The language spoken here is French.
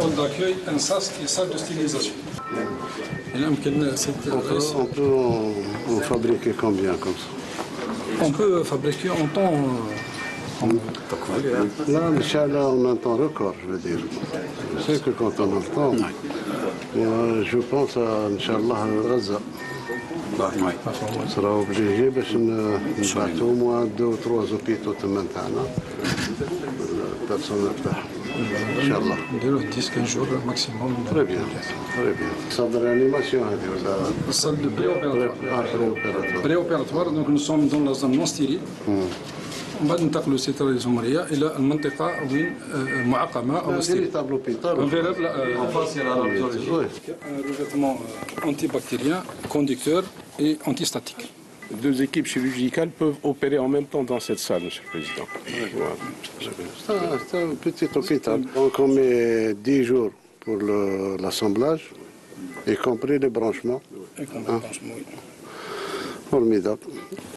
hall d'accueil, un sas et salle de stylisation. On peut en fabriquer combien comme ça? On peut fabriquer en temps. Là, Inch'Allah, on a un temps record, je veux dire. Je sais que quand on a le temps, je pense à Inch'Allah Gaza. On sera obligé باش نبعثوا au moins 2 ou 3 hôpitaux تما نتاعنا البيرسونيل تاعهم ان شاء الله. نديروه 10-15 jours maximum. Très bien, très bien. صدر ريانيماسيون هذه ولا الصال دو بري اوبيراتوار. دونك نو سوم دون لا زون نون ستيريل. ومن بعد ننتقلوا الستاره الجمهوريه الى المنطقه وين معقمه او ستيريل. Revêtement antibactérien, conducteur et antistatique. 2 équipes chirurgicales peuvent opérer en même temps dans cette salle, Monsieur le Président. C'est un petit hôpital. Donc on met 10 jours pour l'assemblage, y compris les branchements. Y compris les branchements, oui. Formidable.